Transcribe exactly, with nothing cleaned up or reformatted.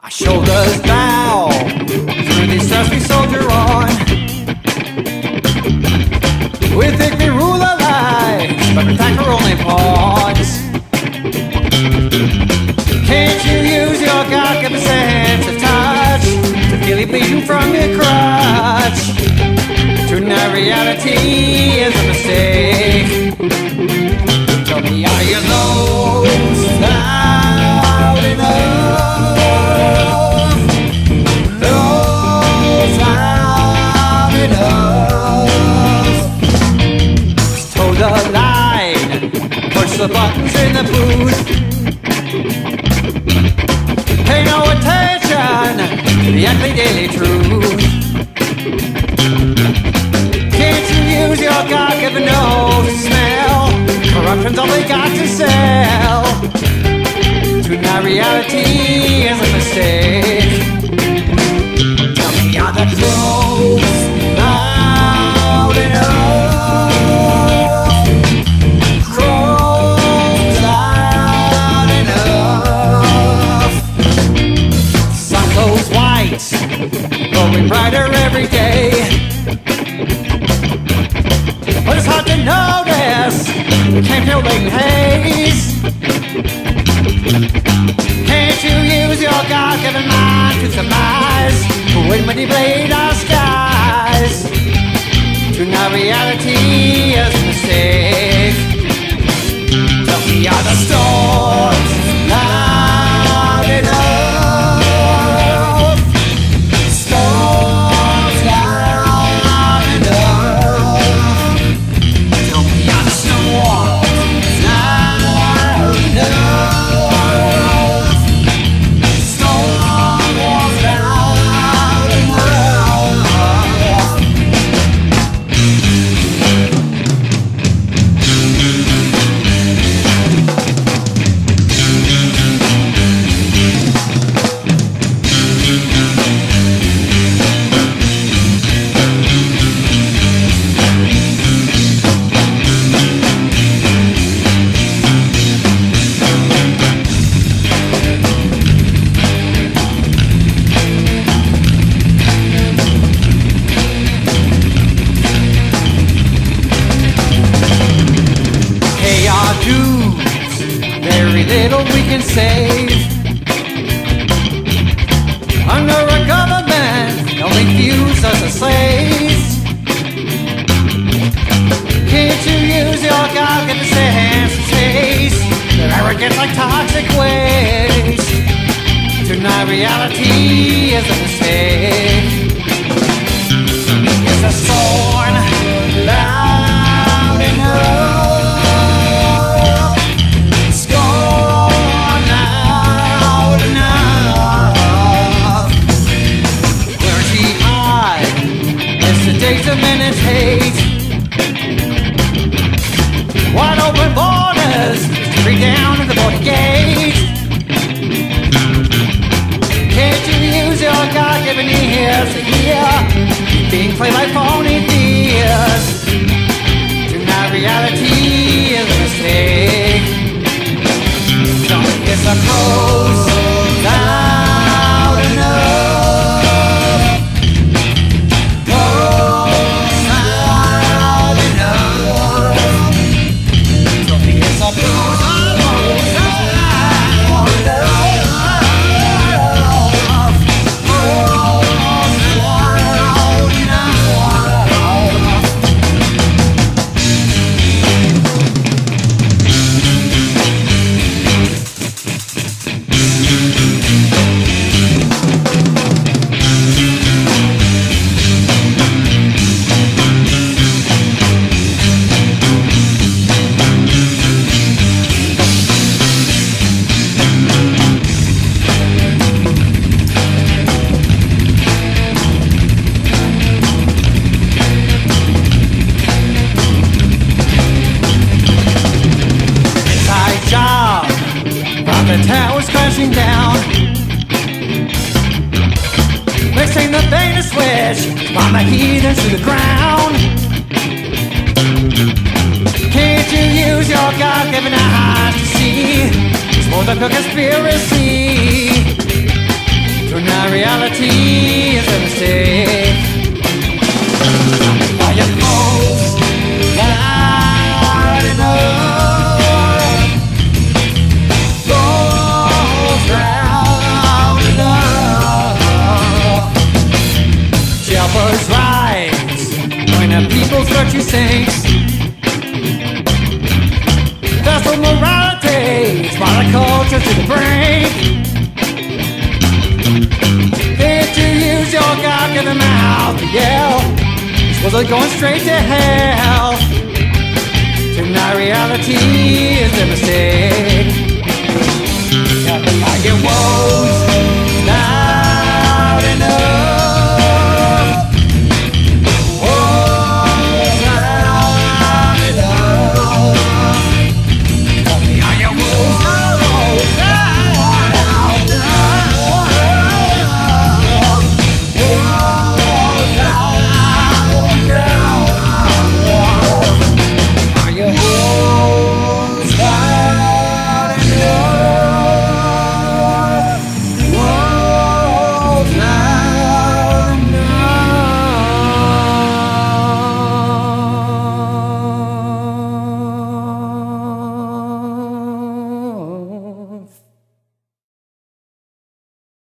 Our shoulders bow through this dust we soldier on. We think we rule our lives, but in fact we're only pawns. Can't you use your God-given sense of touch to feel it bleeding from your crutch? Tonight reality is a mistake. Tell me, are you lost loud enough? Lost loud enough? Just toe the line, push the buttons in the booth. Pay no attention to the ugly daily truth. Can't you use your God-given nose to smell? Corruption's all they got to sell. Tonight reality is a mistake. Tell me, are the clothes loud enough? Clothes loud enough? Sun glows white, glowing brighter every day. But it's hard to notice the chemtrail-laden haze. Can't you use your God-given mind to surmise when manipulate our skies? Tonight reality is a mistake. Tell me, are the storms loud enough? Storms loud enough? Tell me, are the storms loud enough? Storms loud enough? Very little we can save under a government that only views us as slaves. Can't you use your God-given sense of taste? Their arrogance like toxic waste. Tonight reality is a mistake. It's a scorn loud enough. Days of minutes hate. Wide open borders, straight down to the border gate. Can't you use your God-given ears to hear being played like phony fears? Tonight reality is a mistake. Don't get so close, loud enough. The tower's crashing down. Mixing the beta switch, bomb the heathens to the ground. Can't you use your God-given eyes to see? It's more than a conspiracy. a people's virtue sinks. Vessel morality, spot a culture to the brink. Did you use your God-given mouth to yell? Was it going straight to hell? Tonight reality is a mistake. I get woes